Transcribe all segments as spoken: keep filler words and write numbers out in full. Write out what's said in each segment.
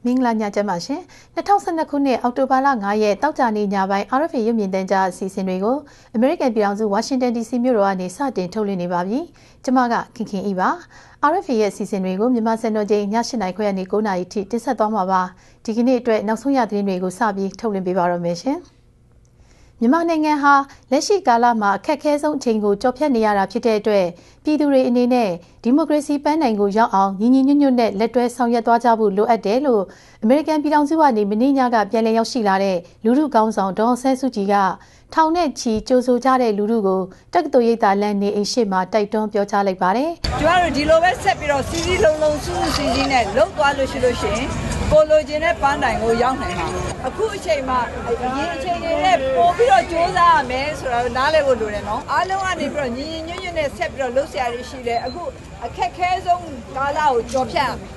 မင်္ဂလာညချမ်းပါရှင်၂၀၁၂ခုနှစ်အောက်တိုဘာလ၅ရက်တောက်ကြနေ့ညပိုင်း R F A ရုပ်မြင်သံကြားအစီအစဉ်တွေကိုအမေရိကန်ပြည်ထောင်စုဝါရှင်တန် D C မြို့တော်ကနေစတင်ထုတ်လွှင့်နေပါပြီကျွန်မကခင်ခင်ဤပါ R F A ရဲ့အစီအစဉ်တွေကိုမြန်မာစံတော်ချိန်ည၈နာရီခွဲကနေ၉နာရီထိတင်ဆက်သွားမှာပါဒီကနေ့အတွက်နောက်ဆုံးရသတင်းတွေကိုစပြီးထုတ်လွှင့်ပေးပါတော့မယ်ရှင်မြန်မာနိုင်ငံဟာလက်ရှိကာလမှာအခက်အခဲဆုံးအချိန်ကိုကြော်ဖြတ်နေရတာဖြစ်တဲ့အတွက်ပြည်သူတွေအနေနဲ့ဒီမိုကရေစီပန်းတိုင်ကိုရောက်အောင်ညီညီညွတ်ညွတ်နဲ့လက်တွဲဆောင်ရွက်သွားကြဖို့လိုအပ်တယ်လို့အမေရိကန်ပြည်ထောင်စုကနေမနေ့ညကပြန်လည်ရောက်ရှိလာတဲ့လူထုကောင်းဆောင်ဒေါ်အောင်ဆန်းစုကြည်ကထောင်နဲ့ချီကြိုဆိုကြတဲ့လူထုကိုတက္ကသိုလ်ရိပ်သာလမ်းနေအိမ်ရှိမှာတိုက်တွန်းပြောကြားလိုက်ပါတယ်။ကျမတို့ဒီလိုပဲဆက်ပြီးတော့စီစီလုံးလုံးစူးစူးစီစီနဲ့လှုပ်သွားလို့ရှိလို့ရှိရင်ကိုလိုချင်တဲ့ပန်းတိုင်ကိုရောက်နိုင်မှာအခုအချိန်မှာရင်းအချိန်တွေနဲ့ပို့ပြီးတော့စူးစမ်းရမယ်ဆိုတော့နားလည်ဖို့လိုတယ်နော်အားလုံးကနေပြီးတော့ညီညီညွတ်ညွတ်နဲ့ဆက်ပြီးတော့လှုပ်ရှားရရှိတယ်အခုအခက်ခဲဆုံးကာလကိုကြော်ဖြတ်ရမယ်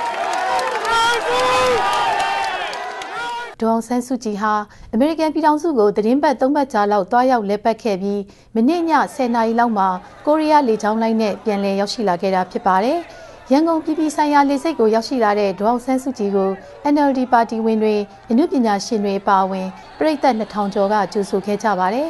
ဒေါ်အောင်ဆန်းစုကြည်ဟာအမေရိကန်ပြည်ထောင်စုကိုသတင်းပတ်သုံးပတ်ကြာလောက်တွားရောက်လက်ပတ်ခဲ့ပြီးမိနစ်ညဆယ်နာရီလောက်မှာကိုရီးယားလေကြောင်းလိုင်းနဲ့ပြန်လည်ရောက်ရှိလာခဲ့တာဖြစ်ပါတယ်ရန်ကုန်ပြည်ပြည်ဆိုင်ရာလေဆိပ်ကိုရောက်ရှိလာတဲ့ဒေါ်အောင်ဆန်းစုကြည်ကို N L D ပါတီဝင်တွေအမှုပညာရှင်တွေပါဝင်ပရိသတ်နှစ်ထောင်ကျော်ကကြိုဆိုခဲ့ကြပါတယ်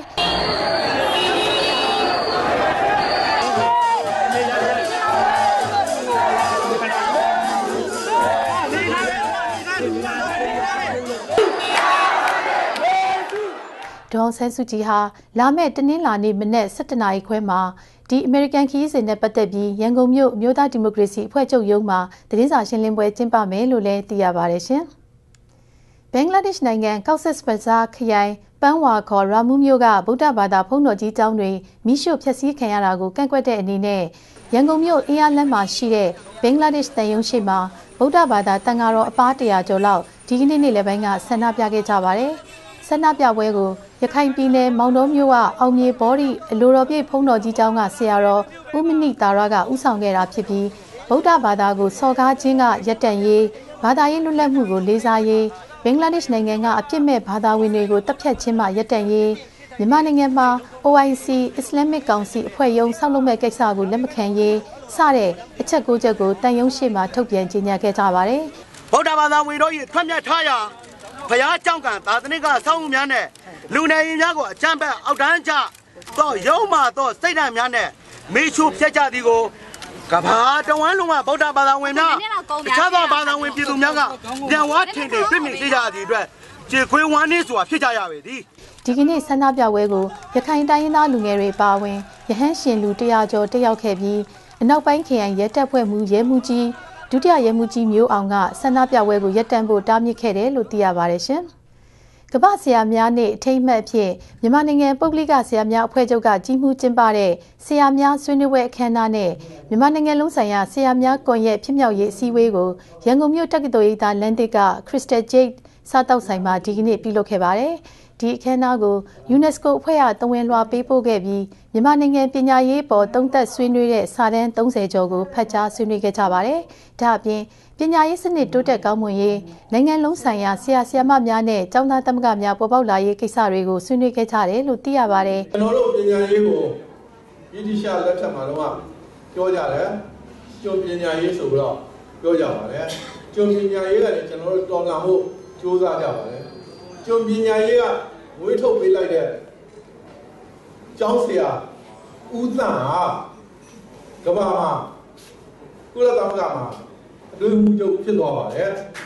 ဒေါ်အောင်ဆန်းစုကြည်ဟာလာမယ့်တနင်္လာနေ့မနက်၁၇နာရီခွဲမှာဒီအမေရိကန်ခရီးစဉ်နဲ့ပတ်သက်ပြီးရန်ကုန်မြို့အမျိုးသားဒီမိုကရေစီအဖွဲ့ချုပ်ရုံးမှာသတင်းစာရှင်းလင်းပွဲကျင်းပမယ်လို့လည်းသိရပါတယ်ရှင်။ဘင်္ဂလားဒေ့ရှ်နိုင်ငံကော့ဆက်ဘဇာခရိုင်ပန်းဝါခေါ်ရာမူးမြို့ကဗုဒ္ဓဘာသာဘုန်းတော်ကြီးကျောင်းတွေမိရှုဖျက်ဆီးခံရတာကိုကန့်ကွက်တဲ့အနေနဲ့ရန်ကုန်မြို့အင်းအားလမ်းမှာရှိတဲ့ဘင်္ဂလားဒေ့ရှ်တန်ယုံရှိမှာဗုဒ္ဓဘာသာတန်ဃာတော်အပါးတရာကျော်လောက်ဒီကနေ့နေ့လယ်ပိုင်းကဆန္ဒပြခဲ့ကြပါတယ်။ဆန္ဒပြပွဲကိုရခိုင်ပြည်နယ်မောင်တော်မြို့ကအောင်မြေဘော်ဒီအလိုတော်ပြည့်ဖုံးတော်ကြီးကျောင်းကဆရာတော်ဦးမနိတာရကဦးဆောင်ခဲ့တာဖြစ်ပြီးဗုဒ္ဓဘာသာကိုစော်ကားခြင်းကရပ်တန့်ရေးဘာသာရေးလွတ်လပ်မှုကိုလေးစားရေးဘင်္ဂလားဒေ့ရှ်နိုင်ငံကအပြစ်မဲ့ဘာသာဝင်တွေကိုတပ်ဖြတ်ခြင်းမှရပ်တန့်ရေးမြန်မာနိုင်ငံမှာ O I C Islamic Council အဖွဲ့ရုံးဆောက်လုပ်မဲ့ကိစ္စကိုလက်မခံရေးစတဲ့အချက်၉ချက်ကိုတန်ယုံရှိမှထုတ်ပြန်ကြေညာခဲ့ကြပါတယ်ဗုဒ္ဓဘာသာဝင်တို့၏ထွတ်မြတ်ထားရာဘုရားကျောင်းကသာသနိကဆောင်းမှုများနဲ့လူနေရင်များကိုအကြမ်းဖက်အောက်တန်းကျတော့ရုံးမှတော့စိတ်ဓာတ်များနဲ့မေချူဖျက်ကြသည်ကိုကဘာတဝမ်းလုံးကဗုဒ္ဓဘာသာဝင်များတခြားသောဘာသာဝင်ပြည်သူများကပြန်ဝါထင်ထင်ပြည့်မြင်ကြကြသည့်အတွက်ကြေခွေးဝမ်းနည်းစွာဖြစ်ကြရပေသည်ဒီကနေ့ဆန္ဒပြပွဲကိုရခိုင်တိုင်းရင်းသားလူငယ်တွေပါဝင်ရဟန်းရှင်လူတရာကျော်တက်ရောက်ခဲ့ပြီးအနောက်ပိုင်းခရိုင်ရဲတပ်ဖွဲ့မှရဲမှူးကြီးဒုတိယရဲမှူးကြီးမျိုးအောင်ကဆန္ဒပြပွဲကိုရပ်တန့်ဖို့တားမြစ်ခဲ့တယ်လို့သိရပါတယ်ရှင်။ကမ္ဘာဆရာများနေ့အထိမ်းအမှတ်အဖြစ်မြန်မာနိုင်ငံပုဂ္ဂလိကဆရာများအဖွဲ့ချုပ်ကကြီးမှုကျင်းပတဲ့ဆရာများဆွေးနွေးပွဲအခမ်းအနားနဲ့မြန်မာနိုင်ငံလုံးဆိုင်ရာဆရာများကွန်ရက်ဖြစ်မြောက်ရေးအစည်းအဝေးကိုရန်ကုန်မြို့တက္ကသိုလ်ရိပ်သာလမ်းသစ်က Crystal Jade စားတောက်ဆိုင်မှာဒီကနေ့ပြုလုပ်ခဲ့ပါတယ်။ဒီအခမ်းအနားကို UNESCO အဖွဲ့ကတဝန်လွှာပေးပို့ခဲ့ပြီးမြန်မာနိုင်ငံပညာရေးပေါ်သုံးသပ်ဆွေးနွေးတဲ့စာတမ်း၃၀ကျော်ကိုဖတ်ကြားဆွေးနွေးခဲ့ကြပါတယ်။ဒါအပြင်ပညာရေးစနစ်တိုးတက်ကောင်းမွန်ရေးနိုင်ငံလုံးဆိုင်ရာဆရာဆရာမများနဲ့ကျောင်းသားသမဂ္ဂများပေါ်ပေါက်လာရေးကိစ္စတွေကိုဆွေးနွေးခဲ့ကြတယ်လို့သိရပါတယ်။ကျွန်တော်တို့ပညာရေးကိုဗြိတိရှလက်ထက်မှာတော့ပြောကြတယ်။ကျွန်ပညာရေးဆိုတော့ပြောကြပါတယ်။ကျွန်ပညာရေးကလည်းကျွန်တော်တို့တော်လှန်ဖို့ကြိုးစားကြပါတယ်။ကျွန်ပညာရေးကမွေးထုတ်ပေးလိုက်တဲ့ကျောင်းဆရာဦးသန့်ဟာကမ္ဘာမှာကုလသမဂ္ဂမှာအတွင်းမှုချုပ်ဖြစ်သွားပါတယ်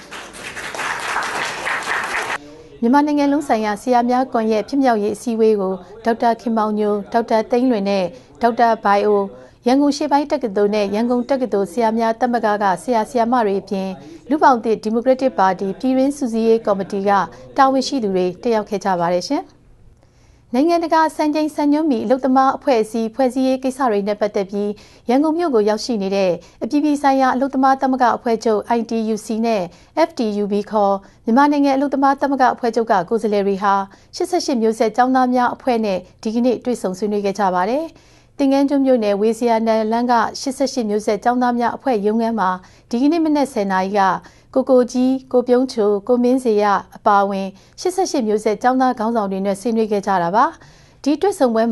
မြန်မာနိုင်ငံလုံးဆိုင်ရာဆရာများကွန်ရက်ဖြစ်မြောက်ရေးအစည်းအဝေးကိုဒေါက်တာခင်မောင်ညိုဒေါက်တာသိန်းလွင်နဲ့ဒေါက်တာဘိုင်အိုရန်ကုန်ရှေ့ပိုင်းတက္ကသိုလ်နဲ့ရန်ကုန်တက္ကသိုလ်ဆရာများတမကကဆရာဆရာမတွေအပြင်လူပောင်သစ်ဒီမိုကရက်တစ်ပါတီပြည်ရင်းစုစည်းရေးကော်မတီကတာဝန်ရှိသူတွေတက်ရောက်ခဲ့ကြပါတယ်ရှင်။နိုင်ငံတကာစံချိန်စံညွှန်းမီအလုပ်သမားအဖွဲ့အစည်းဖွဲ့စည်းရေးကိစ္စတွေနဲ့ပတ်သက်ပြီးရန်ကုန်မြို့ကိုရောက်ရှိနေတဲ့အပြည်ပြည်ဆိုင်ရာအလုပ်သမားသမဂ္ဂအဖွဲ့ချုပ် I T U C နဲ့ F T U B ခေါ်မြန်မာနိုင်ငံအလုပ်သမားသမဂ္ဂအဖွဲ့ချုပ်ကကိုယ်စားလှယ်တွေဟာ၈၈မျိုးဆက်ကျောင်းသားများအဖွဲ့နဲ့ဒီကနေ့တွေ့ဆုံဆွေးနွေးခဲ့ကြပါတယ်။တင်ငန်းကျွန်းမြို့နယ်ဝေစီယာနယ်လန်းက၈၈မျိုးဆက်ကျောင်းသားများအဖွဲ့ရုံးခန်းမှာဒီကနေ့မနက်၁၀နာရီကကိုကိုကြီးကိုပြုံးချိုကိုမင်းစေရအပါအဝင်၈၈မျိုးဆက်ကျောင်းသားခေါင်းဆောင်တွေနဲ့ဆွေးနွေးခဲ့ကြတာပါဒီတွေ့ဆုံပွဲမှာ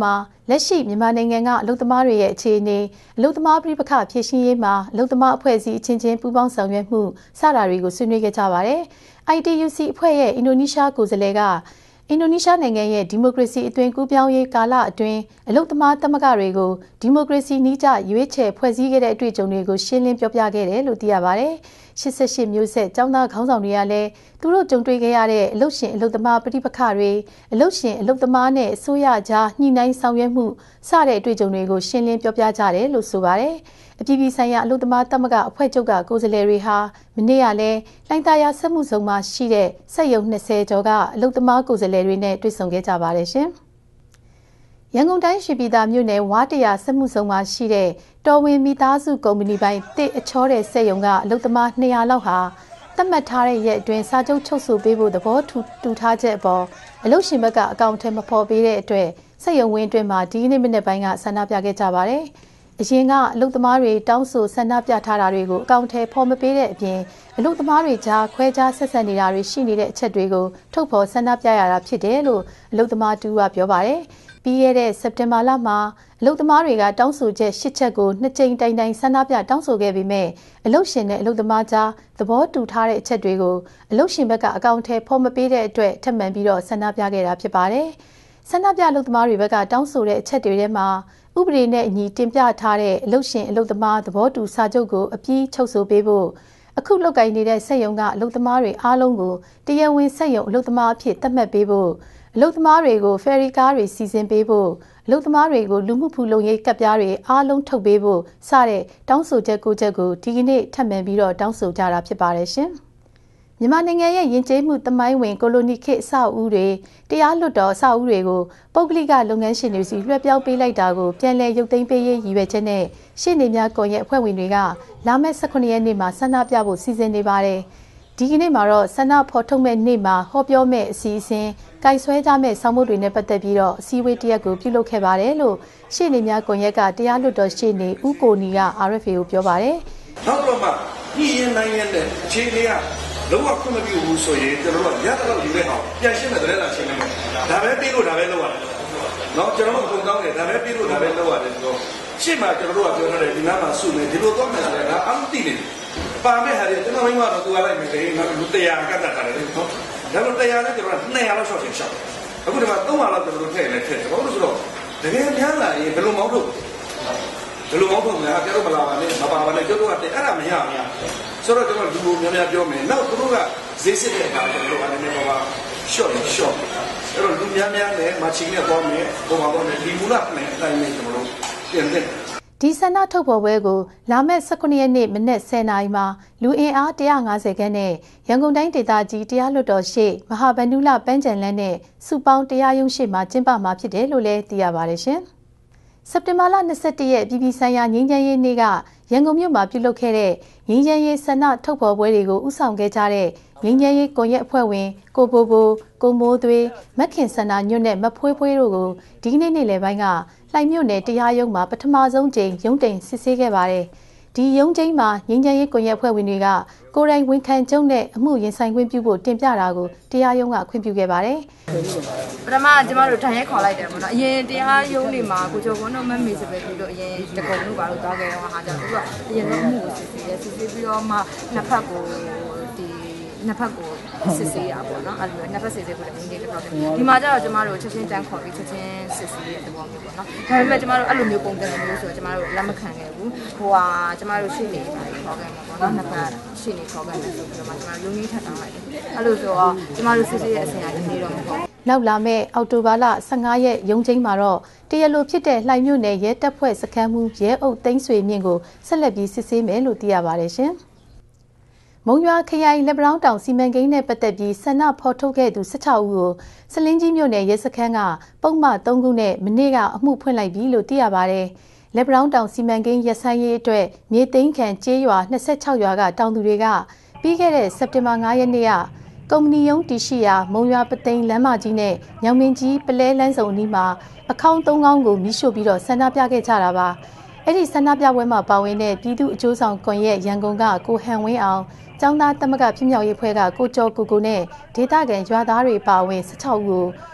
လက်ရှိမြန်မာနိုင်ငံကအလုပ်သမားတွေရဲ့အခြေအနေအလုပ်သမားပြည်ပခဖြည့်ရှင်းရေးမှာအလုပ်သမားအဖွဲ့အစည်းအချင်းချင်းပူးပေါင်းဆောင်ရွက်မှုစတာတွေကိုဆွေးနွေးခဲ့ကြပါတယ်။ I T U C အဖွဲ့ရဲ့အင်ဒိုနီးရှားကိုယ်စားလှယ်ကအင်ဒိုနီးရှားနိုင်ငံရဲ့ဒီမိုကရေစီအသွင်ကူးပြောင်းရေးကာလအတွင်းအလုပ်သမားသမဂ္ဂတွေကိုဒီမိုကရေစီနည်းကျရွေးချယ်ဖွဲ့စည်းခဲ့တဲ့အတွေ့အကြုံတွေကိုရှင်းလင်းပြောပြခဲ့တယ်လို့သိရပါတယ်။ရှစ်ဆယ့်ရှစ်မျိုးဆက်ကျောင်းသားခေါင်းဆောင်တွေကလည်းသူတို့ကြုံတွေ့ခဲ့ရတဲ့အလုပ်ရှင်အလုပ်သမားပဋိပက္ခတွေအလုပ်ရှင်အလုပ်သမားနဲ့အစိုးရကြားညှိနှိုင်းဆောင်ရွက်မှုစတဲ့အတွေ့အကြုံတွေကိုရှင်းလင်းပြောပြကြတယ်လို့ဆိုပါတယ်။အပြည်ပြည်ဆိုင်ရာအလုပ်သမားသမဂ္ဂအဖွဲ့ချုပ်ကကိုယ်စားလှယ်တွေဟာမနေ့ကလည်းလိုင်သာယာစက်မှုဇုံမှာရှိတဲ့စက်ရုံနှစ်ဆယ်ကျော်ကအလုပ်သမားကိုယ်စားလှယ်တွေနဲ့တွေ့ဆုံခဲ့ကြပါတယ်ရှင်။ရန်ကုန်တိုင်းရွှေပြည်သာမြို့နယ်ဝါတရာစက်မှုဇုံမှာရှိတဲ့တော်ဝင်မိသားစုကုမ္ပဏီပိုင်တစ်အချောတဲ့စက်ရုံကအလုပ်သမားနှစ်ရာလောက်ဟာသတ်မှတ်ထားတဲ့ရက်အတွင်းစာချုပ်ချုပ်ဆိုပေးဖို့သဘောတူတူထားချက်အပေါ်အလုပ်ရှင်ဘက်ကအကောင့်ထဲမဖော်ပေးတဲ့အတွက်စက်ရုံဝင်းအတွင်းမှာဒီနေ့မနေ့ပိုင်းကဆန္ဒပြခဲ့ကြပါတယ်။အရင်ကအလုပ်သမားတွေတောင်းဆိုဆန္ဒပြထားတာတွေကိုအကောင့်ထဲဖော်မပေးတဲ့အပြင်အလုပ်သမားတွေကြားခွဲခြားဆက်ဆံနေတာတွေရှိနေတဲ့အချက်တွေကိုထုတ်ဖော်ဆန္ဒပြရတာဖြစ်တယ်လို့အလုပ်သမားတူကပြောပါတယ်။ပြီးခဲ့တဲ့စက်တင်ဘာလမှာအလုပ်သမားတွေကတောင်းဆိုချက်ရှစ်ချက်ကိုနှစ်ကြိမ်တိုင်တိုင်ဆန္ဒပြတောင်းဆိုခဲ့ပေမဲ့အလုပ်ရှင်နဲ့အလုပ်သမားကြားသဘောတူထားတဲ့အချက်တွေကိုအလုပ်ရှင်ဘက်ကအကောင့်ထဲဖော်မပေးတဲ့အတွက်ထပ်မံပြီးတော့ဆန္ဒပြခဲ့တာဖြစ်ပါတယ်။ဆန္ဒပြအလုပ်သမားတွေဘက်ကတောင်းဆိုတဲ့အချက်တွေထဲမှာဥပဒေနဲ့အညီတင်ပြထားတဲ့အလုပ်ရှင်အလုပ်သမားသဘောတူစာချုပ်ကိုအပြီးချုပ်ဆိုပေးဖို့အခုလုပ်ကိုင်နေတဲ့စက်ရုံကအလုပ်သမားတွေအားလုံးကိုတရားဝင်စက်ရုံအလုပ်သမားအဖြစ်သတ်မှတ်ပေးဖို့အလုပ်သမားတွေကိုဖယ်ရီကားတွေစီစဉ်ပေးဖို့အလုပ်သမားတွေကိုလူမှုဖူလုံရေးကပ်ပြားတွေအားလုံးထုတ်ပေးဖို့စတဲ့တောင်းဆိုချက်ကိုချက်ကိုဒီကနေ့ထပ်မံပြီးတော့တောင်းဆိုကြတာဖြစ်ပါတယ်ရှင်။မြန်မာနိုင်ငံရဲ့ယဉ်ကျေးမှုသမိုင်းဝင်ကိုလိုနီခေတ်အဆောက်အဦတွေတရားလွတ်တော်အဆောက်အဦတွေကိုပုဂ္ဂလိကလုပ်ငန်းရှင်တွေစီလွှဲပြောင်းပေးလိုက်တာကိုပြန်လည်ရုပ်သိမ်းပေးရေးရည်ရွယ်ချက်နဲ့ရှေ့နေများကွန်ရက်အဖွဲ့ဝင်တွေကလာမယ့်၁၈ရက်နေ့မှာဆန္ဒပြဖို့စီစဉ်နေပါတယ်။ဒီကနေ့မှာတော့ဆန္ဒဖော်ထုတ်မဲ့နေ့မှာဟောပြောမဲ့အစီအစဉ်ကိုင်ဆွဲကြမဲ့ဆောင်းမို့တွေနဲ့ပတ်သက်ပြီးတော့အစည်းအဝေးတစ်ရက်ကိုပြုလုပ်ခဲ့ပါတယ်လို့ရှေ့နေများကွန်ရက်ကတရားလွတ်တော်ရှေ့နေဦးကိုနီက R F A ကိုပြောပါတယ်။နောက်တော့မှပြည်ရင်နိုင်ငံတဲ့အခြေအနေကလုံးဝခွင့်မပြုဘူးဆိုရင်ကျွန်တော်တို့ကရတဲ့လောက်ယူတဲ့အောင်ပြန်ရှင်းမဲ့တဲ့လားရှင်းမယ်။ဒါပဲပြီးလို့ဒါပဲလုပ်ရတယ်။နော်ကျွန်တော်တို့ပုံကောင်းတယ်ဒါပဲပြီးလို့ဒါပဲလုပ်ရတယ်ဆိုတော့ရှင်းမှာကျွန်တော်တို့ကပြောထားတယ်ဒီနားမှာစုမယ်ဒီလိုတော့မယ်ဆိုတာကအမှသိနေတယ်။ပါမဲ့ဟာတွေကျွန်တော်မိမတော့သူကလိုက်မယ်တဲ့ငါတို့တရားကတ်တာတယ်နော်။ဒါလို့တရားနဲ့ကျွန်တော်ကနှစ်ရာလောက်ရှော့ချင်ရှော့အခုဒီမှာသုံးရာလောက်ကျွန်တော်တို့ထည့်နေထည့်တယ်ဘာလို့လဲဆိုတော့တကယ်များလာရင်ဘယ်လိုမောင်းထုတ်ဘယ်လိုမောင်းထုတ်လဲကျတော့မလာပါနဲ့မပါပါနဲ့ကျတော့အဲ့ဒါမရဘူးဆိုတော့ကျွန်တော်လူမျိုးများများပြောမယ်နောက်သူတို့ကဈေးစစ်တဲ့အခါကျွန်တော်တို့ကလည်းတော့ပါရှော့ရှော့အဲ့တော့လူများများနဲ့မချင်းနဲ့တော့မယ်ပုံပါတော့မယ်ဒီမူလနဲ့အတိုင်းနဲ့ကျွန်တော်တို့ပြင်တဲ့ဒီဆန္ဒထုတ်ဖော်ပွဲကိုလာမယ့်၁၈ရက်နေ့မနက်၁၀နာရီမှာလူအင်အား၁၅၀ခန်းနဲ့ရန်ကုန်တိုင်းဒေသကြီးတရားလွတ်တော်ရှိမဟာဗန္ဓုလပန်းချံလန်းနဲ့စုပေါင်းတရားရုံးရှိမှာကျင်းပမှာဖြစ်တယ်လို့လည်းသိရပါတယ်ရှင်။စက်တင်ဘာလ၂၁ရက်ပြည်ပြည်ဆိုင်ရာငြိမ်းချမ်းရေးနေ့ကရန်ကုန်မြို့မှာပြုလုပ်ခဲ့တဲ့ငြိမ်းချမ်းရေးဆန္ဒထုတ်ဖော်ပွဲတွေကိုဦးဆောင်ခဲ့ကြတဲ့ငြိမ်းချမ်းရေးကွန်ရက်အဖွဲ့ဝင်ကိုဘိုဘိုကိုမိုးသွေးမက်ခင်စန္ဒာညွတ်နဲ့မဖွေးဖွေးတို့ကိုဒီကနေ့နေ့လယ်ပိုင်းကလှိုင်မြို့နယ်တရားရုံးမှာပထမဆုံးကြိမ်ရုံးတင်စစ်ဆေးခဲ့ပါတယ်။ဒီရုံးချိန်မှာငြိမ်းချမ်းရေးကွန်ရက်အဖွဲ့ဝင်တွေကကိုယ်တိုင်ဝန်ခံကြုံနဲ့အမှုရင်ဆိုင်ခွင့်ပြုဖို့တင်ပြတာကိုတရားရုံးကခွင့်ပြုခဲ့ပါတယ်။ပထမကျမတို့ထိုင်ရဲခေါ်လိုက်တယ်ပေါ့နော်။အရင်တရားရုံးတွေမှာကိုကျော်ကွန်းတို့မမေစပယ်ပြီးတော့အရင်တကုံတို့ဘာလို့တောင်းခဲ့တော့ဟာကြောင့်သူကအရင်ဆုံးမှုကိုစစ်ဆေးရဲစစ်ဆေးပြီးတော့မှနှစ်ဖက်ကိုဒီနှစ်ဖက်ကိုစစ်ဆေးရပါတော့။အဲ့လိုနှစ်ဖက်စစ်ဆေးဖို့လည်းနည်းနည်းတော့ဒီမှာကျတော့ကျမတို့ချက်ချင်းတန်းခေါ်ပြီးချက်ချင်းစစ်ဆေးရတဲ့ဘောမျိုးပေါ့နော်။ဒါပေမဲ့ကျမတို့အဲ့လိုမျိုးပုံစံမျိုးဆိုတော့ကျမတို့လက်မခံခဲ့ဘူး။ဟိုဟာကျမတို့ရှေ့နေခေါ်ခဲ့မှာပေါ့နော်။နှစ်ဖက်ရှေ့နေခေါ်ခဲ့တယ်ဆိုပြီးတော့မှကျမတို့ရုံးရင်းထပ်တောင်းလိုက်တယ်။အဲ့လိုဆိုတော့ကျမတို့စစ်ဆေးရဲ့အစဉ်အလာနေတော့မဟုတ်ဘူး။နောက်လာမဲ့အောက်တိုဘာလ၁၅ရက်ရုံးချိန်မှာတော့တရားလိုဖြစ်တဲ့လှိုင်မြို့နယ်ရဲတပ်ဖွဲ့စခန်းမှုရဲအုပ်သိန်းဆွေမြင့်ကိုဆက်လက်ပြီးစစ်ဆေးမယ်လို့သိရပါတယ်ရှင်။မုံရွာခရိုင်လက်ပံတောင်စီမံကိန်းနဲ့ပတ်သက်ပြီးဆန္ဒဖော်ထုတ်ခဲ့သူ၁၆ဦးကိုစလင်းကြီးမြို့နယ်ရဲစခန်းကပုံမှန်၃ခုနဲ့မနေ့ကအမှုဖွင့်လိုက်ပြီလို့သိရပါတယ်။လက်ပံတောင်စီမံကိန်းရဆိုင်ရေးအတွက်မြေသိမ်းခံကျေးရွာ၂၆ရွာကတောင်သူတွေကပြီးခဲ့တဲ့စက်တင်ဘာ၅ရက်နေ့ကကုမ္ပဏီရုံးတည်ရှိရာမုံရွာပသိမ်လမ်းမကြီးနဲ့ညောင်မင်းကြီးပလဲလန်းစုံအနီးမှာအခေါင်း၃ခေါင်းကိုမိရှို့ပြီးတော့ဆန္ဒပြခဲ့ကြတာပါ။အဲ့ဒီဆန္ဒပြပွဲမှာပါဝင်တဲ့ပြည်သူ့အကျိုးဆောင်ကွန်ရက်ရန်ကုန်ကကိုဟန်ဝင်းအောင်ကျောင်းသားသမဂ္ဂဖြစ်မြောက်ရေးဖွဲ့ကကိုကျော်ကိုကိုနဲ့ဒေသခံရွာသားတွေပါဝင်၁၆ဦးကို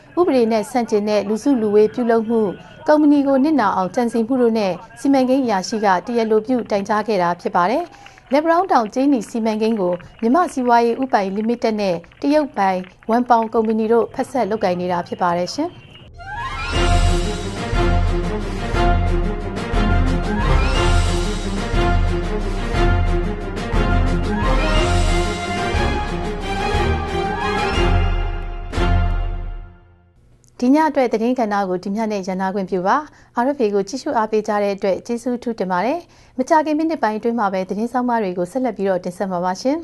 ဥပဒေနဲ့ဆန့်ကျင်တဲ့လူစုလူဝေးပြုလုပ်မှုကုမ္ပဏီကိုနစ်နာအောင်ကြံစည်မှုတို့နဲ့စီမံကိန်းအရာရှိကတရားလိုပြုတိုင်ကြားခဲ့တာဖြစ်ပါတယ်။လက်ဘရောင်းတောင်ကျင်းနီစီမံကိန်းကိုမြန်မာစီးပွားရေးဥပိုင်လီမိတက်နဲ့တရုတ်ပိုင်ဝန်ပေါင်ကုမ္ပဏီတို့ဖက်ဆက်လုပ်ကိုင်နေတာဖြစ်ပါတယ်ရှင်။ဒီညအတွက်သတင်းကဏ္ဍကိုဒီညနဲ့ရန်နာခွင့်ပြုပါ R F A ကိုကြည့်ရှုအားပေးကြတဲ့အတွက်ကျေးဇူးထူးတင်ပါတယ်မကြခင်မိနစ်ပိုင်းအတွင်းမှာပဲသတင်းဆောင်မတွေကိုဆက်လက်ပြီးတော့တင်ဆက်မှာပါရှင်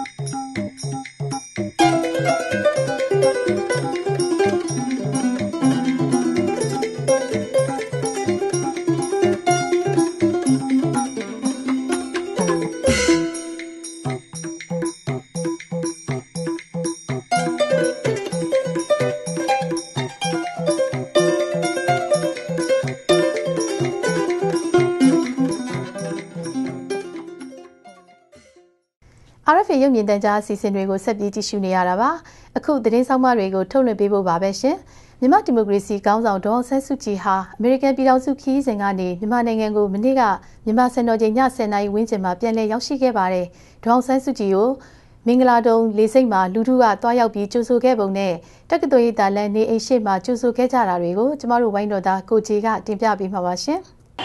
R F A ရုပ်မြင်သံကြားအစီအစဉ်တွေကိုဆက်ပြီးကြည့်ရှုနေရတာပါအခုသတင်းဆောင်မတွေကိုထုတ်လွှင့်ပေးဖို့ပါပဲရှင်မြန်မာဒီမိုကရေစီခေါင်းဆောင်ဒေါ်အောင်ဆန်းစုကြည်ဟာအမေရိကန်ပြည်ထောင်စုခရီးစဉ်ကနေမြန်မာနိုင်ငံကိုမနေ့ကမြန်မာစံတော်ချိန်ညဆယ်နာရီဝန်းကျင်မှာပြန်လည်ရောက်ရှိခဲ့ပါတယ်ဒေါ်အောင်ဆန်းစုကြည်ကိုမင်္ဂလာတုံလေးစိတ်မှာလူထုကတွားရောက်ပြီးကြိုဆိုခဲ့ပုံနဲ့တက္ကသိုလ်ရိပ်သာလမ်းနေအိမ်ရှိမှာကြိုဆိုခဲ့ကြတာတွေကိုကျမတို့ဝိုင်းတော်သားကိုကြီးကတင်ပြပေးမှာပါရှင်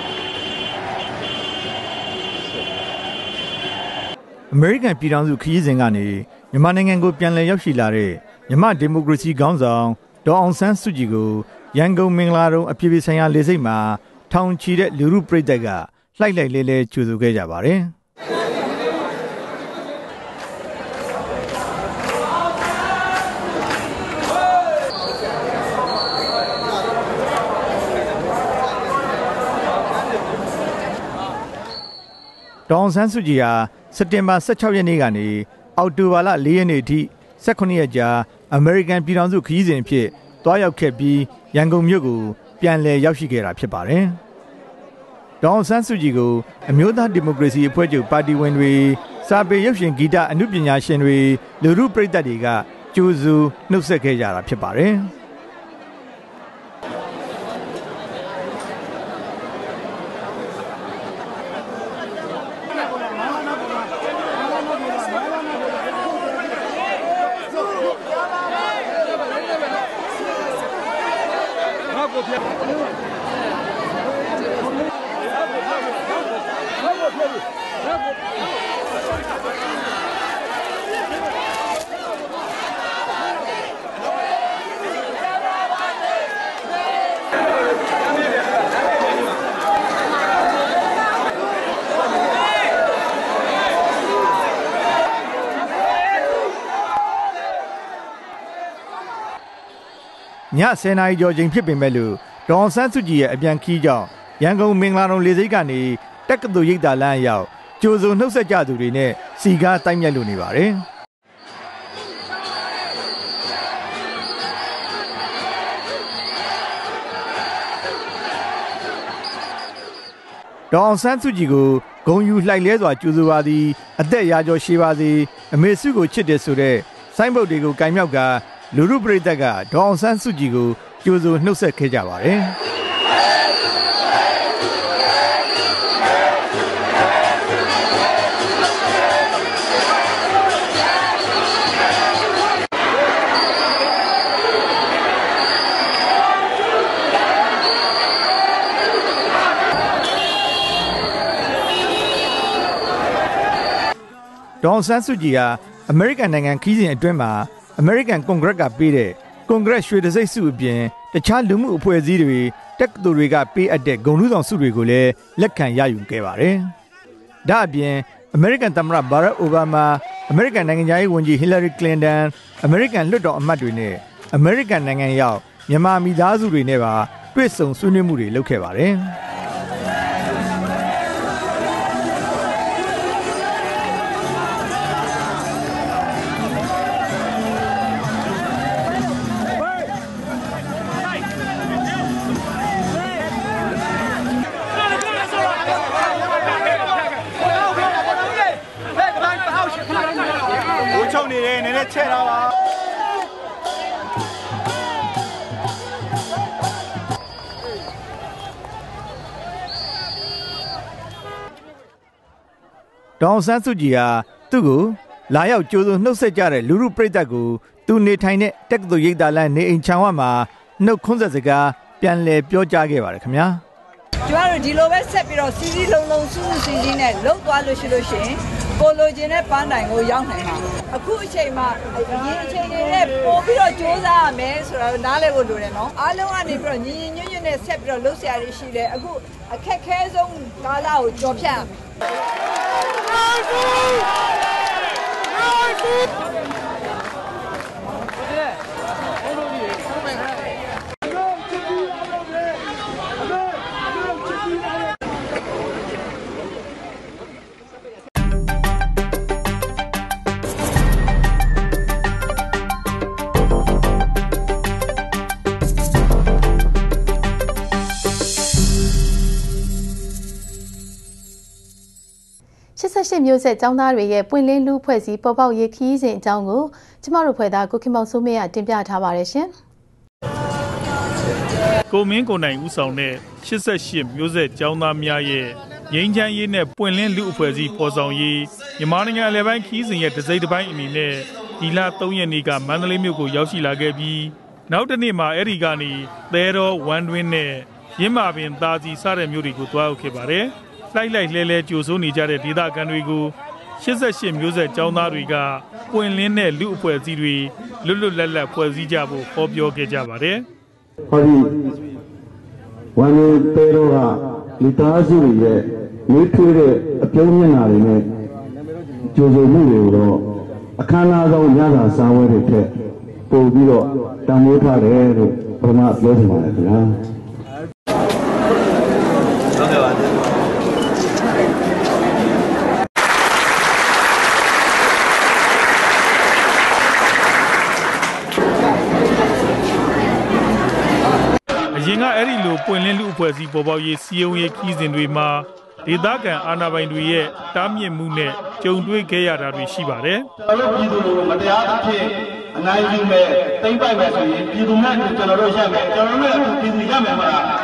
အမေရိကန်ပြည်ထောင်စုခရီးစဉ်ကနေမြန်မာနိုင်ငံကိုပြန်လည်ရောက်ရှိလာတဲ့မြန်မာဒီမိုကရေစီခေါင်းဆောင်ဒေါ်အောင်ဆန်းစုကြည်ကိုရန်ကုန်မင်္ဂလာတုံအပြည်ပြည်ဆိုင်ရာလေဆိပ်မှာထောင်ချီတဲ့လူထုပရိသတ်ကလှိုက်လှိုက်လဲလဲကြိုဆိုခဲ့ကြပါတယ်ဒေါ်အောင်ဆန်းစုကြည်ဟာစက်တင်ဘာ၁၆ရက်နေ့ကနေအောက်တိုဘာလ၄ရက်နေ့အထိ၁၈ရက်ကြာအမေရိကန်ပြည်ထောင်စုခရီးစဉ်အဖြစ်တွားရောက်ခဲ့ပြီးရန်ကုန်မြို့ကိုပြန်လည်ရောက်ရှိခဲ့တာဖြစ်ပါတယ်။ဒေါ်အောင်ဆန်းစုကြည်ကိုအမျိုးသားဒီမိုကရေစီအဖွဲ့ချုပ်ပါတီဝင်တွေစာပေရုပ်ရှင်ဂီတအနုပညာရှင်တွေလူထုပရိသတ်တွေကကြိုဆိုနှုတ်ဆက်ခဲ့ကြတာဖြစ်ပါတယ်။ညဆယ်နာရီကျော်ချိန်ဖြစ်ပေမဲ့လို့ဒေါ်အောင်ဆန်းစုကြည်ရဲ့အပြန်ခီးကြောင့်ရန်ကုန်မင်္ဂလာတုံလေဆိပ်ကနေတက္ကသိုလ်ရိပ်သာလမ်းရောက်ကြိုဆိုနှုတ်ဆက်ကြသူတွေနဲ့စီကားတိုက်မြတ်လို့နေပါတယ်ဒေါ်အောင်ဆန်းစုကြည်ကိုဂုဏ်ယူလှိုက်လဲစွာကြိုဆိုပါသည်အသက်ရာကျော်ရှည်ပါစေအမေစုကိုချစ်တယ်ဆိုတဲ့ဆိုင်းဘုတ်တွေကိုကင်မြောက်ကလူထုပရိသတ်ကဒေါ်အောင်ဆန်းစုကြည်ကိုကြိုဆိုနှုတ်ဆက်ခဲ့ကြပါတယ်ဒေါ်အောင်ဆန်းစုကြည်ဟာအမေရိကန်နိုင်ငံခီးစဉ်အတွင်းမှာအမေရိကန်ကွန်ဂရက်ကပေးတဲ့ကွန်ဂရက်ရွှေတံဆိပ်ဆုအပြင်တခြားလူမှုအဖွဲ့အစည်းတွေတက္ကသိုလ်တွေကပေးအပ်တဲ့ဂုဏ်ထူးဆောင်ဆုတွေကိုလည်းလက်ခံရယူခဲ့ပါတယ်။ဒါအပြင်အမေရိကန်သမ္မတဘာရက်အိုဘားမားအမေရိကန်နိုင်ငံရေးဝန်ကြီးဟီလာရီကလင်တန်အမေရိကန်လွှတ်တော်အမတ်တွေနဲ့အမေရိကန်နိုင်ငံရောက်မြန်မာမိသားစုတွေနဲ့ပါတွေ့ဆုံဆွေးနွေးမှုတွေလုပ်ခဲ့ပါတယ်။ဒေါအောင်ဆန်းစုကြည်ဟာသူ့ကိုလာရောက်ကြိုးစုံနှုတ်ဆက်ကြတဲ့လူမှုပရိသတ်ကိုသူနေထိုင်တဲ့တက္ကသိုလ်ရိပ်သာလမ်းနေအိမ်ချောင်းဝမှာနှုတ်ခွန်းဆက်စကားပြန်လည်ပြောကြားခဲ့ပါတယ်ခင်ဗျာကျမတို့ဒီလိုပဲဆက်ပြီးတော့စီစီလုံးလုံးစူးစူးစီစီနဲ့လှုပ်သွားလို့ရှိလို့ရှိရင်ကိုလိုချင်တဲ့ပန်းတိုင်ကိုရောက်နိုင်မှာအခုအချိန်မှာရင်းအချိန်တွေနဲ့ပို့ပြီးတော့စူးစမ်းရမယ်ဆိုတော့နားလည်ဖို့လိုတယ်နော်အားလုံးကနေပြီးတော့ညီညီညွတ်ညွတ်နဲ့ဆက်ပြီးတော့လှုပ်ရှားရရှိတယ်အခုအခက်ခဲဆုံးကာလကိုကြော်ဖြတ်ရှစ်ဆယ့်ရှစ်မျိုးဆက်ကျောင်းသားတွေရဲ့ပွင့်လင်းလူဖွဲ့စည်းပေါ်ပေါက်ရေးခီးစဉ်အကြောင်းကိုကျမတို့ဖွဲ့သားကိုခင်မောင်စိုးမင်းကတင်ပြထားပါတယ်ရှင်။ကိုမင်းကိုနိုင်ဦးဆောင်တဲ့ရှစ်ဆယ့်ရှစ်မျိုးဆက်ကျောင်းသားများရဲ့ငြိမ်းချမ်းရေးနဲ့ပွင့်လင်းလူအဖွဲ့စည်းဖော်ဆောင်ရေးမြန်မာနိုင်ငံအလဲပိုင်းခီးစဉ်ရဲ့တစိမ့်တစ်ပိုင်းအနေနဲ့ဒီလသုံးရက်နေ့ကမန္တလေးမြို့ကိုရောက်ရှိလာခဲ့ပြီးနောက်တစ်နေ့မှာအဲ့ဒီကနေသဲတော်ဝမ်တွင်းနဲ့ရင်းမာပင်သားစီစတဲ့မြို့တွေကိုတွားရောက်ခဲ့ပါတယ်။လိုက်လိုက်လဲလဲကြိုဆိုနေကြတဲ့ဒေသခံတွေကိုရှစ်ဆယ့်ရှစ်မျိုးဆက်ကျောင်းသားတွေကပွင့်လင်းတဲ့လူအဖွဲ့အစည်းတွေလွတ်လွတ်လပ်လပ်ဖွဲ့စည်းကြဖို့ဟောပြောခဲ့ကြပါတယ်။ဟောဒီဝမ်နေပေရောကမိသားစုရဲ့နှွေးထွေးတဲ့အပြုံးမျက်နှာတွေနဲ့ကြိုဆိုမှုတွေကိုတော့အခမ်းအနားဆုံးညစာစားပွဲတွေထက်ပို့ပြီးတော့တန်ဖိုးထားတယ်လို့ပထမပြောချင်ပါတယ်ခင်ဗျာ။ဟုတ်ကဲ့ပါ။အရင်ကအဲ့ဒီလိုပွင့်လင်းလူအဖွဲ့အစည်းပေါ်ပေါက်ရေးစီယုံရေးခီးစဉ်တွေမှာဒေသခံအာဏာပိုင်တွေရဲ့တားမြစ်မှုနဲ့ကြုံတွေ့ခဲ့ရတာတွေရှိပါတယ်။ကျွန်တော်တို့ပြည်သူတွေကိုမတရားအဖြစ်အနိုင်ယူမယ်၊သိမ်းပိုက်မယ်ဆိုရင်ပြည်သူနဲ့ကျွန်တော်တို့ရမယ်။ကျွန်တော်တို့နဲ့ပြည်သူရမယ်မလား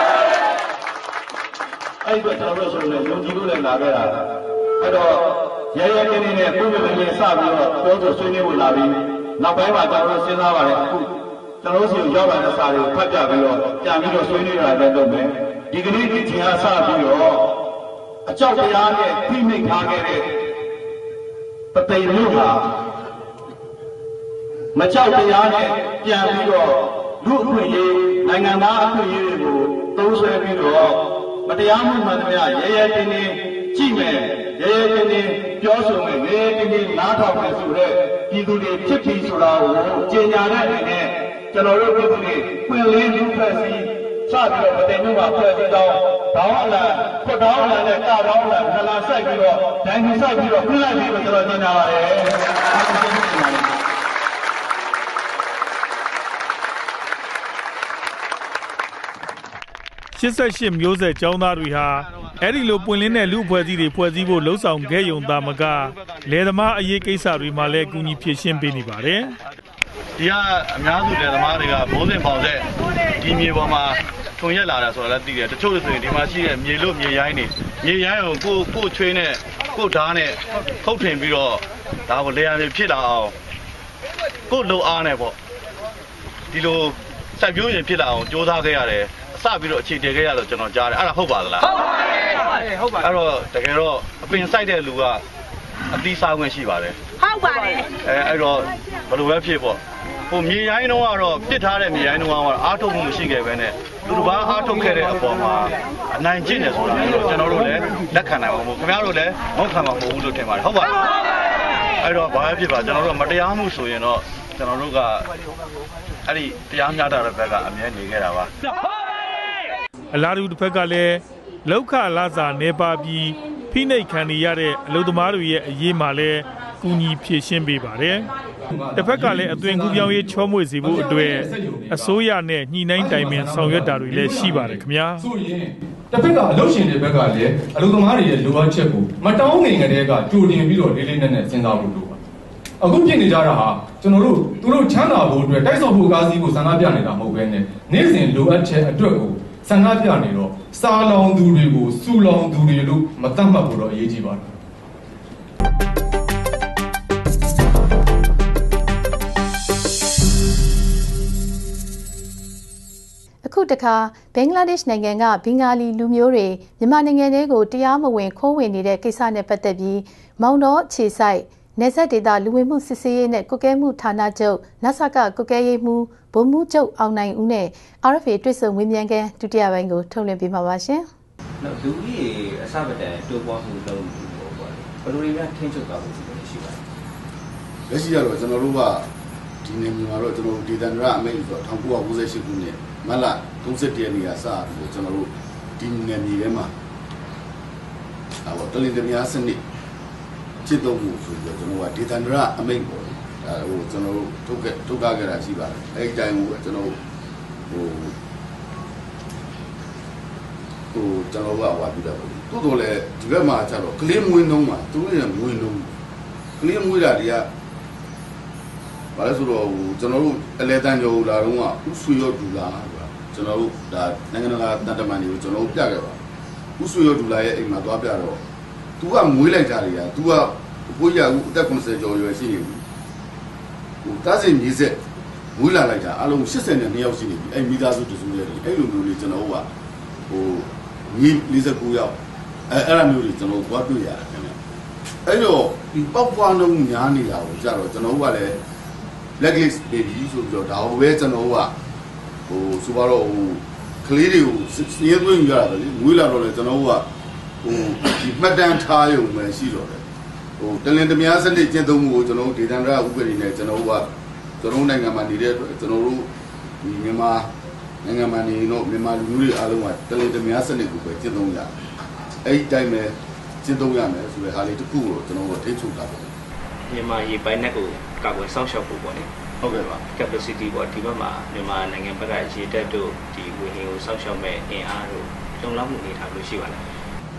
။အဲ့ဒီတော့ကျွန်တော်တို့ဆိုရင်ယုံကြည်လို့လည်းလာခဲ့တာ။အဲ့တော့ရဲရဲတင်းတင်းနဲ့ပြည်သူတွေစပြီးတော့ပြောဆိုဆွေးနွေးဖို့လာပြီးနောက်ပိုင်းမှာကျွန်တော်တို့စဉ်းစားပါတယ်အခုကျွန်တော်တို့စီရောက်လာတဲ့စာတွေကိုဖတ်ပြပြီးတော့ကြာပြီးတော့ဆွေးနွေးရတဲ့တော့ပဲဒီကနေ့ဒီချိန်အားစပြီးတော့အကြောက်တရားနဲ့ဖိနှိပ်ထားခဲ့တဲ့ပသိမ်လို့ဟာမကြောက်တရားနဲ့ပြန်ပြီးတော့လူအခွင့်အရေးနိုင်ငံသားအခွင့်အရေးတွေကိုသုံးဆွဲပြီးတော့မတရားမှုမှန်သမျှရဲရဲတင်းတင်းကြည့်မယ်ရဲရဲတင်းတင်းပြောဆိုမယ်ရဲရဲတင်းတင်းနားထောင်မယ်ဆိုတဲ့ပြည်သူတွေဖြစ်ပြီးဆိုတာကိုကြေညာတဲ့အနေနဲ့ကျွန်တော်တို့ပြည်သူတွေပွင့်လင်းလူဖွဲ့စည်းစပြီးတော့ပသိမ်လို့မှာဖွဲ့စည်းတော့ဒေါင်းအလာခွတ်ဒေါင်းအလာနဲ့ကာဒေါင်းအလာခလာဆိုင်ပြီးတော့ဒိုင်ကြီးဆိုင်ပြီးတော့ပြလိုက်ပြီးတော့ကျွန်တော်ညင်လာပါတယ်ရှစ်ဆယ့်ရှစ်မျိုးဆက်ကျောင်းသားတွေဟာအဲ့ဒီလိုပွင့်လင်းတဲ့လူအဖွဲ့အစည်းတွေဖွဲ့စည်းဖို့လှုံ့ဆော်ခဲ့ရုံသာမကလယ်သမားအရေးကိစ္စတွေမှာလည်းအကူအညီဖြည့်ရှင်းပေးနေပါတယ်ဒီကအများစုလယ်သမားတွေကဘိုးစင်ပေါင်တဲ့ဒီမြေပေါ်မှာထွန်ရက်လာတာဆိုတာလည်းသိတယ်တချို့ဆိုရင်ဒီမှာရှိတဲ့မြေလို့မြေရိုင်းနေမြေရိုင်းကိုကိုကိုချွေးနဲ့ကိုဓာတ်နဲ့ခုတ်ထင်ပြီးတော့ဒါကိုလေယာဉ်တွေဖြစ်လာအောင်ကိုလုံအားနဲ့ပေါ့ဒီလိုစိုက်ပျိုးရင်ဖြစ်လာအောင်စ조사ခဲ့ရတယ်အစပြီးတော့အခြေတည်ခဲ့ရလို့ကျွန်တော်ကြားတယ်အဲ့ဒါဟုတ်ပါသလားဟုတ်ပါတယ်ဟုတ်ပါတယ်အဲ့တော့တကယ်တော့အပင်စိုက်တဲ့လူကအသီးစားခွင့်ရှိပါတယ်ဟုတ်ပါတယ်အဲအဲ့တော့ဘယ်လိုပဲဖြစ်ပေါ့ဟိုမြေရိုင်းတော့ကတော့ပစ်ထားတဲ့မြေရိုင်းတော့ကတော့အားထုတ်မှုမရှိခဲ့ပဲနဲ့သူတို့ဘာအားထုတ်ခဲ့တဲ့အပေါ်မှာအနိုင်ကျင့်တယ်ဆိုတာမျိုးကျွန်တော်တို့လည်းလက်ခံနိုင်မှာမဟုတ်ခင်ဗျားတို့လည်းမဟုတ်ခံမှာမဟုတ်ဘူးလို့ထင်ပါတယ်ဟုတ်ပါအဲ့တော့ဘာပဲဖြစ်ပါကျွန်တော်တို့မတရားမှုဆိုရင်တော့ကျွန်တော်တို့ကအဲ့ဒီတရားမျှတတဲ့ဘက်ကအမြဲနေခဲ့တာပါအလားတူတစ်ဖက်ကလည်းလောက်ခလာစာနေပါပြီးဖိနှိပ်ခံနေရတဲ့အလုပ်သမားတွေရဲ့အရေးမှာလည်းကူညီဖြည့်ရှင်းပေးပါတယ်တစ်ဖက်ကလည်းအသွင်ကူးပြောင်းရေးချောမွေ့စေဖို့အတွက်အစိုးရနဲ့ညှိနှိုင်းတိုင်ပင်ဆောင်ရွက်တာတွေလည်းရှိပါတယ်ခင်ဗျာဆိုရင်တစ်ဖက်ကအလုပ်ရှင်တွေဘက်ကလည်းအလုပ်သမားတွေရဲ့လိုအပ်ချက်ကိုမတောင်းငင်ကလေးကကြိုတင်ပြီးတော့လေးလေးနက်နက်စဉ်းစားဖို့လိုပါအခုဖြစ်နေကြတာဟာကျွန်တော်တို့သူတို့ချမ်းသာဖို့အတွက်တိုက်ဆောက်ဖို့ကားစီးဖို့ဆန္ဒပြနေတာမဟုတ်ဘဲနဲ့နေ့စဉ်လိုအပ်ချက်အတွက်ကိုဆန္ဒပြနေတော့စားလောင်သူတွေကိုစူလောင်သူတွေလို့မသတ်မှတ်ဖို့တော့အရေးကြီးပါတယ်အခုတခါဘင်္ဂလားဒေ့ရှ်နိုင်ငံကဘင်္ဂါလီလူမျိုးတွေမြန်မာနိုင်ငံထဲကိုတရားမဝင်ခိုးဝင်နေတဲ့ကိစ္စနဲ့ပတ်သက်ပြီးမောင်တော်ခြေဆိုင်နယ်စပ်ဒေသလူဝင်မှုစစ်ဆေးရေးနဲ့ကုကဲမှုဌာနချုပ်နဆကကုကဲရေးမှုဗိုလ်မှူးချုပ်အောင်နိုင်ဦးနဲ့ R F A တွေ့ဆုံဝင်းမြန်ခန်းဒုတိယပိုင်းကိုထုတ်လွှင့်ပေးမှာပါရှင်။နောက်လူကြီးအစမတန်တိုးပွားမှုလုံးပေါ့ပေါ့။ဘယ်လိုတွေများထင်းချုပ်သွားဖို့ရှိပါလဲ။လက်ရှိကတော့ကျွန်တော်တို့ကဒီနေ့မှာတော့ကျွန်တော်ဒေသန္တရအမိန့်ဆိုတော့၁၉၉၈ခုနှစ်မတ်လ၃၁ရက်နေ့ကစပြီးကျွန်တော်တို့ဒီနယ်မြေထဲမှာဟောတလင်တမယာစနစ်จิตသုံးမှုဆိုပြီးတော့ကျွန်တော်ကဒေသန္တရအမိန့်ပေါ့ဒါဟိုကျွန်တော်တို့ထုတ်ခဲ့ထုတ်ကားခဲ့တာရှိပါတယ်အဲဒီတိုင်းကိုကျွန်တော်ဟိုဟိုကျွန်တော်ကဟောပြတာပေါ့တိုးတော်လည်းဒီဘက်မှာကျတော့ကလေးမွေးနှုံးမှာသူတို့ရဲ့မွေးနှုံးကလေးမွေးတာတွေကဘာလဲဆိုတော့ဟိုကျွန်တော်တို့အလဲတန်းကြောလာတော့ကဥဆွေရောဒူလာဆိုတာကျွန်တော်တို့ဒါနိုင်ငံတကာတန်တမန်တွေကိုကျွန်တော်တို့ပြခဲ့ပါဥဆွေရောဒူလာရဲ့အိမ်မှာသွားပြတော့သူကမွေးလိုက်ကြတယ်ကသူကကိုရအခုအသက်၉၀ကျော်ရွယ်ရှိနေပြီဟိုတားစင်မြေဆက်မွေးလာလိုက်တာအလုံး၈၀နဲ့၂ယောက်ရှိနေပြီအဲ့မိသားစုတစုလေးအဲ့လိုမျိုးလေးကျွန်တော်တို့ကဟိုညီ၄၉ယောက်အဲအဲ့လိုမျိုးတွေကျွန်တော်တို့သွားတွေ့ရတယ်ခင်ဗျအဲ့တော့ဒီပောက်ပွားနှုံးများနေတာကိုကြတော့ကျွန်တော်တို့ကလည်း blacklist baby ဆိုပြီးတော့ဒါဟိုပဲကျွန်တော်တို့ကဟိုဆိုပါတော့ဟိုကလေးတွေကိုစည်ရဲသွင်းကြရတာလေမွေးလာတော့လေကျွန်တော်တို့ကဟိုဒီမှတ်တမ်းထားရုံပဲရှိတော့တယ်ဟိုတလင်တမယာစနစ်ကျင့်သုံးမှုကိုကျွန်တော်တို့ဒေသန္တရဥပဒေနဲ့ကျွန်တော်တို့ကကျွန်တော်နိုင်ငံမှာနေတဲ့အတွက်ကျွန်တော်တို့ဒီမြန်မာနိုင်ငံမှာနေတော့မြန်မာလူမျိုးတွေအားလုံးကတလင်တမယာစနစ်ကိုပဲကျင့်သုံးကြအဲ့ဒီတိုင်းပဲကျင့်သုံးရမယ်ဆိုတဲ့ဟာလေးတစ်ခုကိုကျွန်တော်တို့ထိချုပ်တာပေါ့မြန်မာရေပိုင်းနဲ့ကိုကာကွယ်စောင့်ရှောက်ဖို့ပေါ့လေဟုတ်ကဲ့ပါ capacity ပေါ့ဒီဘက်မှာမြန်မာနိုင်ငံဘက်ကရေတက်တို့ဒီဝေဟင်ကိုစောင့်ရှောက်မဲ့အင်အားတို့လုံလောက်မှုအနေထားလို့ရှိပါလား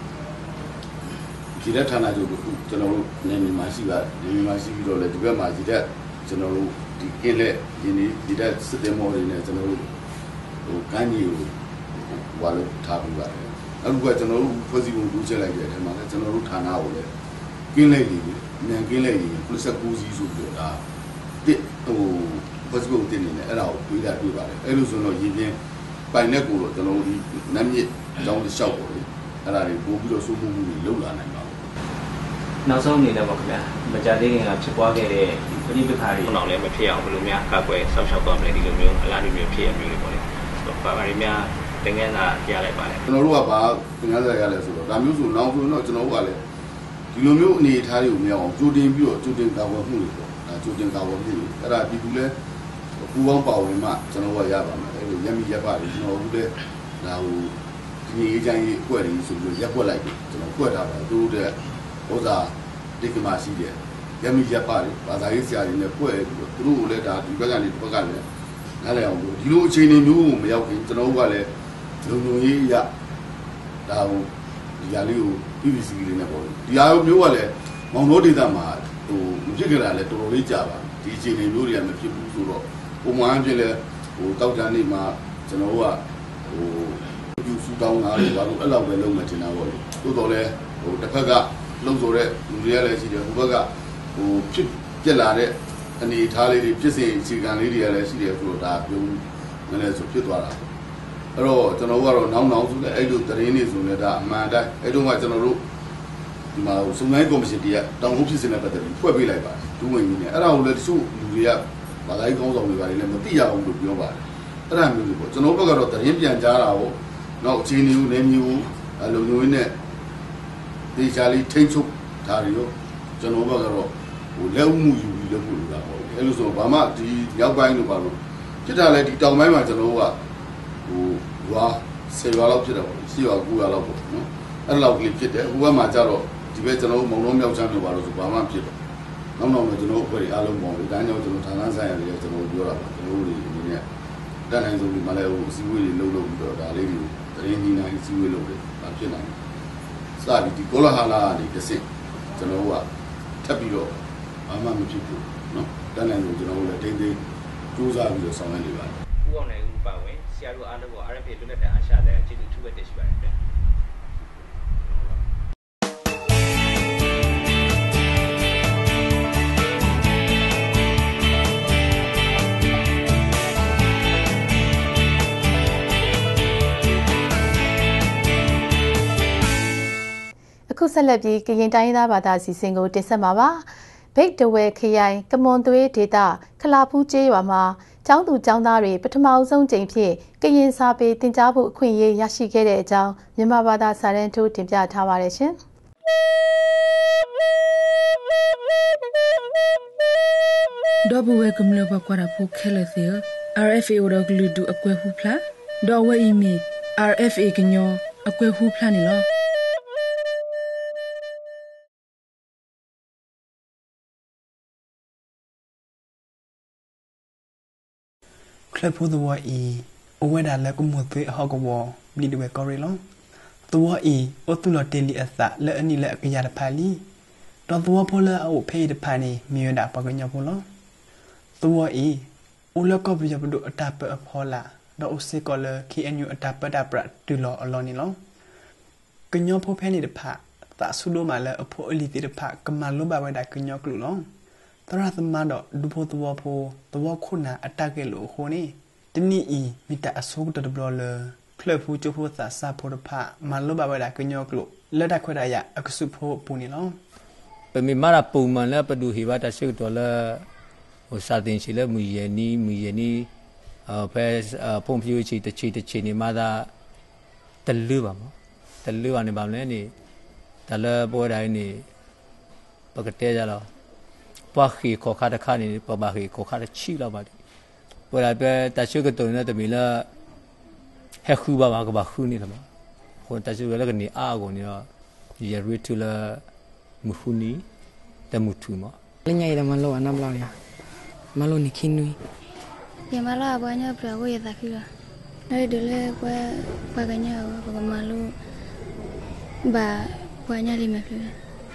ဒီလက်ဌာနချုပ်ကိုကျွန်တော်တို့နေမြန်မာရှိပါနေမြန်မာရှိပြီးတော့လည်းဒီဘက်မှာဒီတက်ကျွန်တော်တို့ဒီကင်းလက်ဒီနေ့ဒီတက်စစ်တယ်မော်တွေနဲ့ကျွန်တော်တို့ဟိုကမ်းကြီးကိုဟိုလို့ထားပြီးပါတယ်အခုကကျွန်တော်တို့ဖွဲ့စည်းပုံကူးချက်လိုက်တဲ့အထက်မှာလည်းကျွန်တော်တို့ဌာနကိုလည်းကင်းလက်ကြီးမြန်ကင်းလက်ကြီးပလစ်ဆက်ကူးစီဆိုပြီးတော့ဒါတစ်ဟိုဖွဲ့စည်းပုံတင်နေတယ်အဲ့ဒါကိုတွေးတာတွေးပါတယ်အဲ့လိုဆိုတော့ရင်းချင်းပိုင်နဲ့ကိုတော့ကျွန်တော်တို့ဒီနမ်းမြစ်အကြောင်းတစ်လျှောက်ပေါ့လေအဲ့ဒါတွေပို့ပြီးတော့စိုးမိုးမှုတွေလုပ်လာနိုင်ပါနောက်ဆုံးအနေနဲ့ပေါ့ခင်ဗျာမကြသေးခင်ကဖြစ်ပွားခဲ့တဲ့ဒီပဋိပက္ခတွေတော့လည်းမဖြစ်အောင်ဘယ်လိုများကာကွယ်စောင့်ရှောက်သွားမလဲဒီလိုမျိုးအလားတူမျိုးဖြစ်ရမျိုးတွေပေါ့လေဆိုတော့ဘာတွေများသင်ခန်းစာရလိုက်ပါလဲကျွန်တော်တို့ကဘာသင်ခန်းစာရလဲဆိုတော့ဒါမျိုးဆိုနောက်ဆိုတော့ကျွန်တော်တို့ကလည်းဒီလိုမျိုးအနေအထားတွေကိုမရအောင်ကြိုတင်ပြီးတော့ကြိုတင်ကာကွယ်မှုတွေပေါ့ဒါကြိုတင်ကာကွယ်မှုတွေအဲ့ဒါဒီကူလဲပူပေါင်းပါဝင်မှကျွန်တော်တို့ကရပါမယ်အဲ့လိုရမီရက်ပါတွေကျွန်တော်တို့လည်းဒါဟိုဒီအေးချမ်းရေးအကွက်တွေဆိုပြီးရက်ွက်လိုက်တယ်ကျွန်တော်ကွက်ထားပါသူတို့တဲ့ဥစားဒီကမှရှိတယ်ရမီရက်ပါတယ်ဘာသာရေးဆရာတွေနဲ့ဖွဲ့ပြီးတော့သူတို့ကိုလည်းဒါဒီဘက်ကနေဒီဘက်ကလည်းနားလည်အောင်ဒီလိုအခြေအနေမျိုးကိုမရောက်ခင်ကျွန်တော်တို့ကလည်းလုံလုံရေးရဒါဟိုဒီဟာလေးကို P V C လေးနဲ့ပေါ့ဒီဟာမျိုးကလည်းမောင်တော်ဒေသမှာဟိုမဖြစ်ကြတာလည်းတော်တော်လေးကြာပါဒီအခြေအနေမျိုးတွေကမဖြစ်ဘူးဆိုတော့ပုံမှန်ဖြစ်လဲဟိုတောက်ကြနေမှာကျွန်တော်တို့ကဟိုပြူစုတောင်းတာတွေဘာလို့အဲ့လောက်ပဲလုံးမတင်တာပေါ့လေတိုးတော်လဲဟိုတစ်ဖက်ကလုံးဆိုတဲ့လူတွေကလည်းရှိတယ်ဟိုဘက်ကဟိုဖြစ်ပြက်လာတဲ့အနေထားလေးတွေဖြစ်စဉ်အခြေခံလေးတွေကလည်းရှိတယ်ဆိုတော့ဒါပြုံးနည်းနည်းဆိုဖြစ်သွားတာအဲ့တော့ကျွန်တော်တို့ကတော့နောက်နောက်ဆိုလည်းအဲ့လိုသတင်းတွေဆိုလည်းဒါအမှန်တိုင်းအဲ့တော့မှကျွန်တော်တို့ဒီမှာစုံစမ်းကော်မရှင်တရားတောင်ဟုတ်ဖြစ်စဉ်နဲ့ပတ်သက်ပြီးဖွဲ့ပေးလိုက်ပါတယ်ဒူးဝင်ကြီးနဲ့အဲ့ဒါကိုလည်းတချို့လူတွေကဗလာကြီးကောင်းဆောင်တွေပါတယ်လည်းမသိရအောင်လို့ပြောပါတယ်အဲ့ဒါမျိုးတွေပေါ့ကျွန်တော်တို့ဘက်ကတော့သတင်းပြန်ကြားတာကိုနောက်အခြေအနေကိုလည်းမျိုးအလုံးမျိုးနဲ့ဒီချာလီထိန်းချုပ်ဒါတွေတော့ကျွန်တော်ဘက်ကတော့ဟိုလက်ဦးမှုယူပြီးလုပ်ဖို့လိုတာပေါ့အဲ့လိုဆိုတော့ဘာမှဒီရောက်ပိုင်းလို့ပါလို့ဖြစ်တာလဲဒီတောင်ပိုင်းမှာကျွန်တော်တို့ကဟိုရွာဆယ်ရွာလောက်ဖြစ်တယ်ပေါ့ရှစ်ရွာ၉ရွာလောက်ပေါ့နော်အဲ့လောက်ကလေးဖြစ်တယ်ဟိုဘက်မှာကျတော့ဒီဘက်ကျွန်တော်တို့မုံလုံးမြောက်ချမ်းလို့ပါလို့ဆိုဘာမှဖြစ်တော့နောက်နောက်တော့ကျွန်တော်တို့အဖွဲ့အားလုံးပေါ့ဒီတိုင်းတော့ကျွန်တော်ဌာနဆိုင်ရာတွေကျွန်တော်တို့ပြောတာပါကျွန်တော်တို့ဒီအနေနဲ့တန်းနိုင်ဆုံးဒီမှာလည်းဟိုအစည်းအဝေးတွေလုပ်လုပ်ပြီးတော့ဒါလေးတွေတရင်ကြီးနိုင်အစည်းအဝေးလုပ်တယ်ဒါဖြစ်နိုင်စပြီးဒီကောလာဟာလာတွေတစ်စစ်ကျွန်တော်တို့ကထပ်ပြီးတော့ဘာမှမဖြစ်ဘူးနနော်တန်းနိုင်လို့ကျွန်တော်တို့လည်းတင်းတင်းစူးစမ်းပြီးတော့ဆောင်ရွက်နေပါတယ်ဦးအောင်နိုင်ဦးပါဝင်ဆရာတို့အားလုံးကို R F A လွတ်လပ်တဲ့အာရှတဲ့ကျေးဇူးထူးပဲတင်ရှိပါတယ်အခုဆက်လက်ပြီးကရင်တိုင်းသားဘာသာစီစဉ်ကိုတင်ဆက်မှာပါ။ဗိတ်တဝဲခရိုင်ကမွန်သွေးဒေသခလာဖူးကျေးရွာမှာကျောင်းသူကျောင်းသားတွေပထမအဆုံးကြိမ်ဖြင့်ကရင်စာပေသင်ကြားဖို့အခွင့်အရေးရရှိခဲ့တဲ့အကြောင်းမြန်မာဘာသာစာတမ်းထိုးတင်ပြထားပါတယ်ရှင်။ဒေါ်ဘဝကမလဘကွာရဖို့ခဲလက်စီ R F A ရောဂလူဒူအကွဲဖူဖလားဒေါ်ဝဲအီမီ R F A ကညောအကွဲဖူဖလားနေလောคลับพูดตัวอีโอเวดาแล้วก็หมดตัวฮอกวอบีดเวกอริลองตัวอีโอตุลอเตลิอัสะและอันนี้แหละกยาดพาลีตอนตัวพอละเอาเพยดพานีมีดาปากญาพลองตัวอีโอแล้วก็ไปจะไปดูอัตราเปอพอละดอกเซกอลคีอันยูอัตราเปดาประตุลออลอนี่ลองกญาพอเพนิดพาตาสุโดมาแล้วพออลิติดพากมาลุบาไว้ได้กญากลุลองตราสมาดอดูโพตัวโพตัวคุณาอัตตาเกลูโคนี่ตนี่อีมีแต่อสุกตะบลอเลเคลฟูจูโพสาสาโพรพะมาลุบาไว้ได้กญากลุและได้ควดายะอักสุโพปูนี่ลองเป็นมีมาราปูมันแล้วไปดูหิวะตะซึกตัวละโอซาตินสิละมือเยนี่มือเยนี่เอ่อเพเอ่อพงพิวจิตะจิตะจินี่มาดาตะลือบ่มั้งตะลือว่านี่บ่လဲนี่ตะละบ่ได้นี่ปกติจะแล้วปะขีขอคาตะคานี่ปะบะขีขอคาตะชิแล้วบ่ดิเวลาไปตะซึกตัวเนี่ยตะมีละเฮคูบ่บ่ก็บ่คูนี่ละบ่คนตะซึกแล้วก็นี่อาကိုนี่တော့ရရထူလာမခုနီတမှုထူမလညိုင်တယ်မလို့အနမလောက်ရမလို့နိခင်းနွီยามาลาบัวเนี่ยเปล่าก็ยังตะคือละแล้วเดี๋ยวเลยกว่าว่ากันเนี่ยว่าก็มาลูบ่าบัวเนี่ยลิมาคือ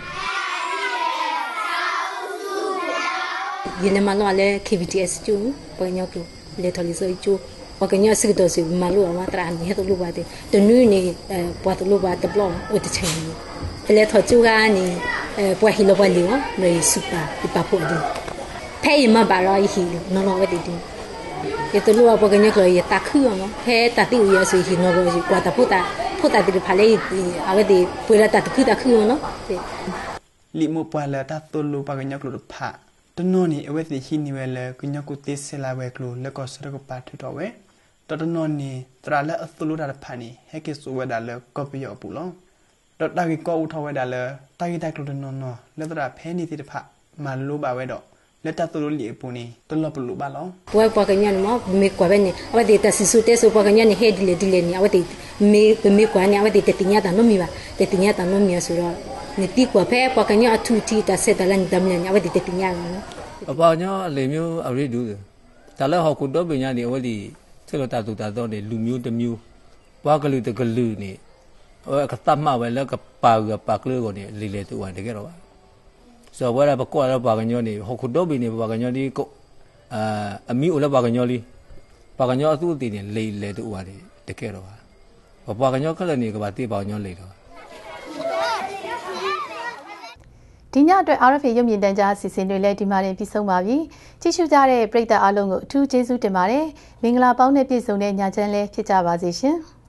ยินมาลาเลย K V T S จูปัญญาคือเลทอลิโซจูว่ากันเนี่ยสิ่งตัวสิมาลูมาตราอันนี้ตัวลูกว่าเดตัวนู้นนี่เอ่อปัวตัวลูกว่าตะบล้ออุตชัยเลทอจูกานี่เอ่อปัวฮิโลบัลลิวเลยสุปาอีปาปัวดิแพ้มาบาลอยฮิโลนอๆไว้ดิดิเอตัวลูกว่าปัวกันเนี่ยก็ยังตะคือมั้งแพ้ตะติอยู่สิฮิโนโรสิกว่าตะพุตาพุตาติพาเลยเอาไว้ดิปุยละตะคือตะคือเนาะลิโมปัวละตะตัวลูกปัวกันเนี่ยก็ลุพะตโนนี่เอาไว้สิฮินิเวลกุญญากุติเซลาเวกลูแล้วก็สระกปาทุตอเวตตโนนี่ตราละอัตลุดาพานี่ให้เกสุเวดาเลก็ไปยอปุลองตตากิก็อุทเวดาเลตากิได้กลูตโนนแล้วตราเพนี่ติพะมาลูบาเวดอแล้วตาตุลุลีปุนี่ตลอปลุบาลองปัวปัวกันเนี่ยมั้งมีกว่าเป็นนี่เอาไว้ดิตาสิสุเตสุปัวกันเนี่ยนี่เฮดิเลดิเลนี่เอาไว้ดิมีมีกว่าเนี่ยเอาไว้ดิเตติญาตาโนมีบาเตติญาตาโนมีสุรนี่ติกว่าเพปัวกันเนี่ยอทุติตาเซตาลันดัมเนี่ยเอาไว้ดิเตติญาเนาะအပေါညောလေမျိုးအရိဒူဒါလည်းဟောကုတော့ပညာနေဝလိဆေလိုတာတူတာတော့နေလူမျိုးတစ်မျိုးဘွားကလူတကလူနေဟောကတမဝဲလကပါကပါကလူကိုနေလေလေတူဝတကယ်တော့ဆိုဘွားရပကောရပါကညောနေဟောကုတော့ပနေပါကညောဒီကိုအာအမီအိုလပါကညောလီပါကညောအသူတည်နေလေလေတူဝတကယ်တော့ဘာပါကညောခက်လည်းနေကပါတိပါညောလေတော့ဒီညအတွက် R F A ရုပ်မြင်သံကြားအစီအစဉ်တွေလည်းဒီမှာတင်ပြီးဆုံးပါပြီ။ကြည့်ရှုကြတဲ့ပရိသတ်အားလုံးကိုအထူးကျေးဇူးတင်ပါတယ်။မင်္ဂလာပေါင်းနဲ့ပြည့်စုံတဲ့ညချမ်းလေးဖြစ်ကြပါစေရှင်။